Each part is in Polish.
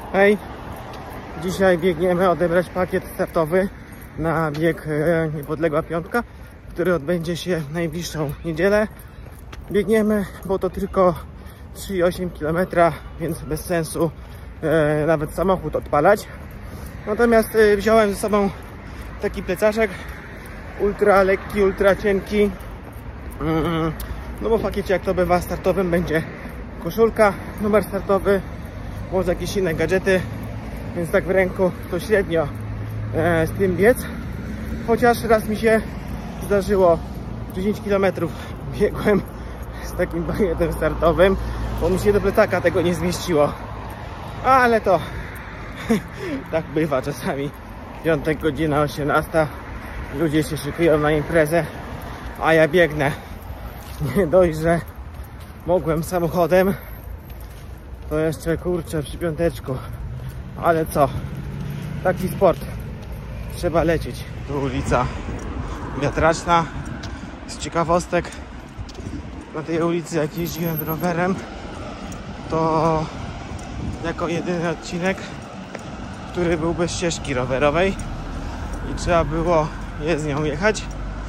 Hej, dzisiaj biegniemy odebrać pakiet startowy na bieg Niepodległa Piątka, który odbędzie się w najbliższą niedzielę. Biegniemy, bo to tylko 3,8 km, więc bez sensu nawet samochód odpalać. Natomiast wziąłem ze sobą taki plecaczek ultra lekki, ultra cienki, no bo w pakiecie, jak to bywa, startowym będzie koszulka, numer startowy, może jakieś inne gadżety, więc tak w ręku to średnio z tym biec. Chociaż raz mi się zdarzyło, 10 km biegłem z takim pakietem startowym, bo mi się do plecaka tego nie zmieściło. Ale to tak bywa czasami. Piątek, godzina 18, ludzie się szykują na imprezę, a ja biegnę. Nie dość, że mogłem samochodem, to jeszcze kurczę przy piąteczku. Ale co? Taki sport. Trzeba lecieć. Tu ulica Wiatraczna. Z ciekawostek, na tej ulicy, jak jeździłem rowerem, to jako jedyny odcinek, który był bez ścieżki rowerowej i trzeba było z nią jechać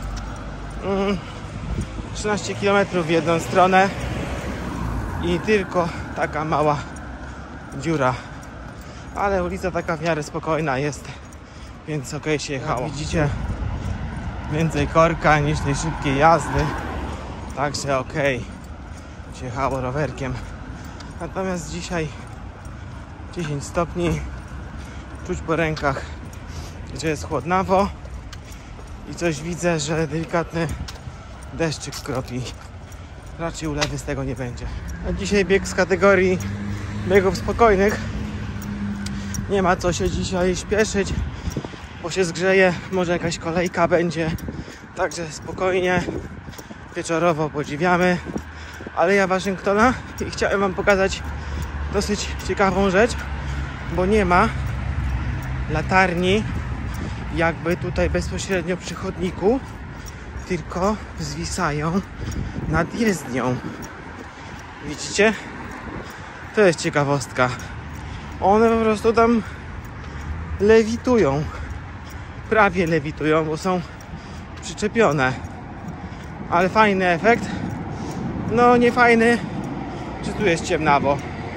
13 km w jedną stronę i tylko taka mała dziura, ale ulica taka w miarę spokojna jest, więc okej się jechało. Widzicie, więcej korka niż tej szybkiej jazdy, także okej się jechało rowerkiem. Natomiast dzisiaj 10 stopni, czuć po rękach, że jest chłodnawo i coś widzę, że delikatny deszczyk kropi. Raczej ulewy z tego nie będzie. A dzisiaj bieg z kategorii biegów spokojnych. Nie ma co się dzisiaj śpieszyć, bo się zgrzeje, może jakaś kolejka będzie. Także spokojnie, wieczorowo podziwiamy. Ale ja Waszyngtona i chciałem Wam pokazać dosyć ciekawą rzecz, bo nie ma latarni jakby tutaj bezpośrednio przy chodniku, tylko zwisają nad jezdnią. Widzicie? To jest ciekawostka. One po prostu tam lewitują. Prawie lewitują, bo są przyczepione. Ale fajny efekt. No nie fajny, że tu jest ciemnawo.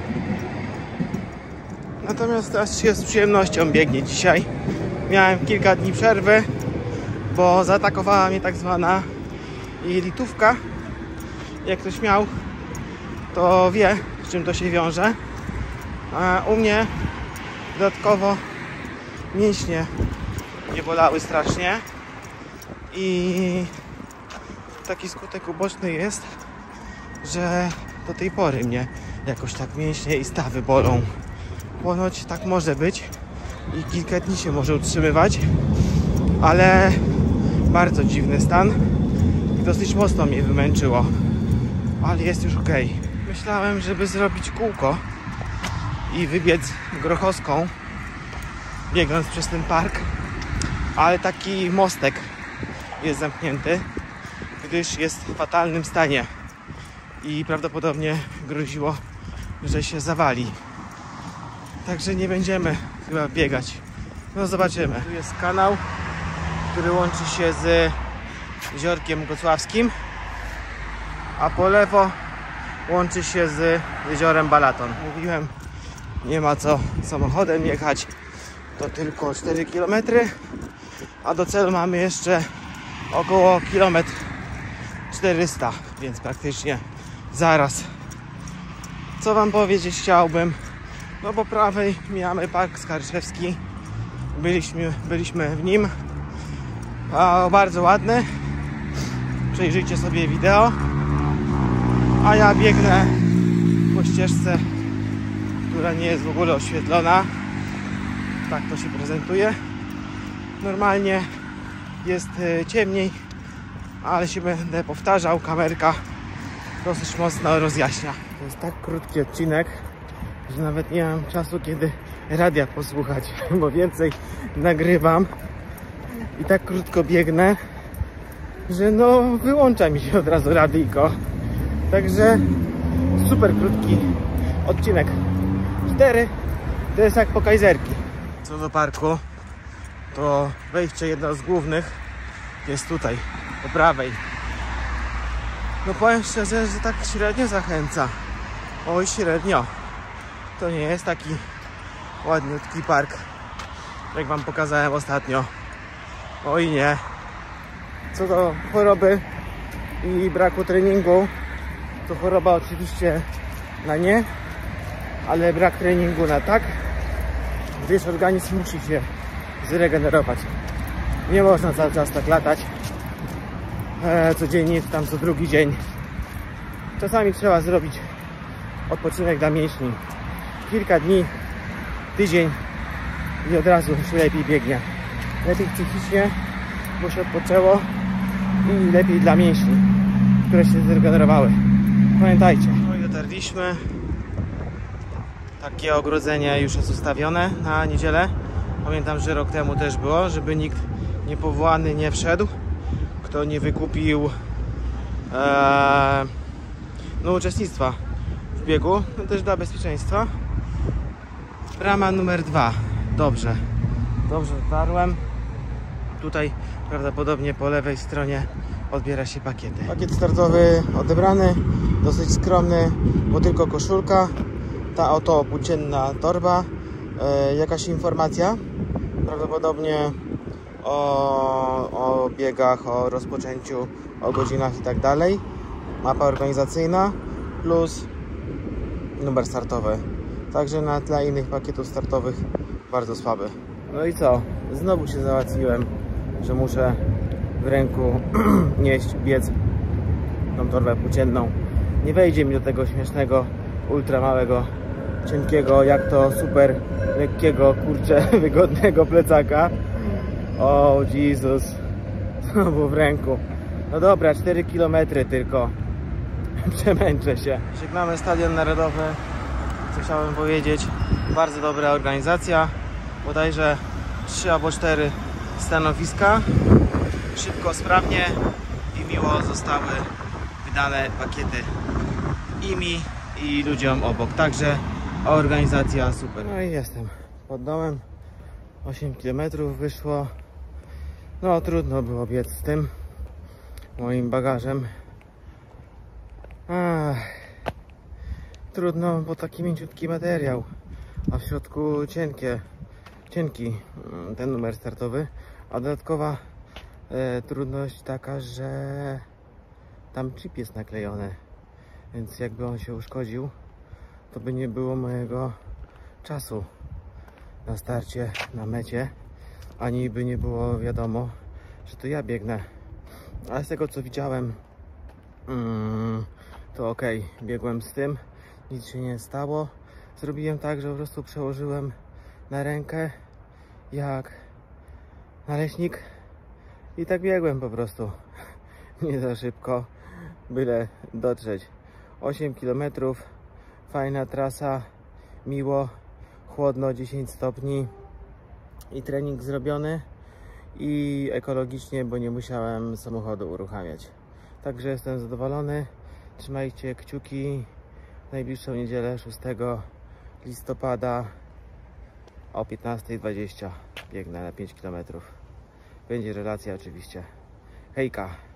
Natomiast teraz się z przyjemnością biegnie dzisiaj. Miałem kilka dni przerwy, bo zaatakowała mnie tak zwana jelitówka. Jak ktoś miał, to wie, z czym to się wiąże. A u mnie dodatkowo mięśnie mnie bolały strasznie i taki skutek uboczny jest, że do tej pory mnie jakoś tak mięśnie i stawy bolą. Ponoć tak może być i kilka dni się może utrzymywać, ale bardzo dziwny stan i dosyć mocno mnie wymęczyło, ale jest już ok. Myślałem, żeby zrobić kółko i wybiec Grochowską, biegnąc przez ten park, ale taki mostek jest zamknięty, gdyż jest w fatalnym stanie i prawdopodobnie groziło, że się zawali. Także nie będziemy chyba biegać. No zobaczymy. Tu jest kanał, który łączy się z Jeziorkiem Gocławskim, a po lewo łączy się z Jeziorem Balaton. Mówiłem, nie ma co samochodem jechać, to tylko 4 km, a do celu mamy jeszcze około 400 km, więc praktycznie zaraz. Co Wam powiedzieć chciałbym? No po prawej mijamy Park Skarszewski. Byliśmy w nim. Bardzo ładny. Przejrzyjcie sobie wideo. A ja biegnę po ścieżce, która nie jest w ogóle oświetlona. Tak to się prezentuje. Normalnie jest ciemniej, ale się będę powtarzał. Kamerka dosyć mocno rozjaśnia. To jest tak krótki odcinek, że nawet nie mam czasu kiedy radia posłuchać, bo więcej nagrywam i tak krótko biegnę, że no wyłącza mi się od razu radyjko. Także super krótki odcinek. 4 To jest jak po Kajzerki. Co do parku, to wejście jedno z głównych jest tutaj, po prawej. No powiem szczerze, że tak średnio zachęca. Oj, średnio. To nie jest taki ładniutki park, jak wam pokazałem ostatnio. Oj nie. Co do choroby i braku treningu, to choroba oczywiście na nie, ale brak treningu na tak, gdyż organizm musi się zregenerować. Nie można cały czas tak latać codziennie, tam co drugi dzień. Czasami trzeba zrobić odpoczynek dla mięśni. Kilka dni, tydzień i od razu się lepiej biegnie. Lepiej psychicznie, bo się odpoczęło, i lepiej dla mięśni, które się zregenerowały. Pamiętajcie. No i dotarliśmy. Takie ogrodzenie już jest ustawione na niedzielę. Pamiętam, że rok temu też było, żeby nikt niepowołany nie wszedł, kto nie wykupił uczestnictwa w biegu. No też dla bezpieczeństwa. Brama numer 2. Dobrze dotarłem. Tutaj prawdopodobnie po lewej stronie odbiera się pakiety. Pakiet startowy odebrany, dosyć skromny, bo tylko koszulka, ta oto płócienna torba, jakaś informacja, prawdopodobnie o biegach, o rozpoczęciu, o godzinach i tak dalej. Mapa organizacyjna plus numer startowy. Także na tle innych pakietów startowych bardzo słaby. No i co? Znowu się załatwiłem, że muszę w ręku nieść, biec tą torbę płócienną. Nie wejdzie mi do tego śmiesznego, ultra małego, cienkiego, jak to super lekkiego, kurczę, wygodnego plecaka. O Jezus, znowu w ręku. No dobra, 4 km tylko. Przemęczę się. Żegnamy Stadion Narodowy. Co chciałem powiedzieć, bardzo dobra organizacja. Bodajże 3 albo 4 stanowiska. Szybko, sprawnie i miło zostały wydane pakiety i mi, i ludziom obok. Także organizacja super. No i jestem pod domem. 8 km wyszło. No trudno było biec z tym moim bagażem. Trudno, bo taki mięciutki materiał, a w środku cienki ten numer startowy. A dodatkowa trudność taka, że tam chip jest naklejony, więc jakby on się uszkodził, to by nie było mojego czasu na starcie, na mecie, ani by nie było wiadomo, że to ja biegnę. Ale z tego co widziałem, to ok, biegłem z tym, nic się nie stało. Zrobiłem tak, że po prostu przełożyłem na rękę jak naleśnik i tak biegłem po prostu. Nie za szybko, byle dotrzeć. 8 km, fajna trasa, miło, chłodno, 10 stopni i trening zrobiony i ekologicznie, bo nie musiałem samochodu uruchamiać. Także jestem zadowolony. Trzymajcie kciuki. W najbliższą niedzielę 6 listopada o 15:20 biegnę na 5 km. Będzie relacja oczywiście. Hejka!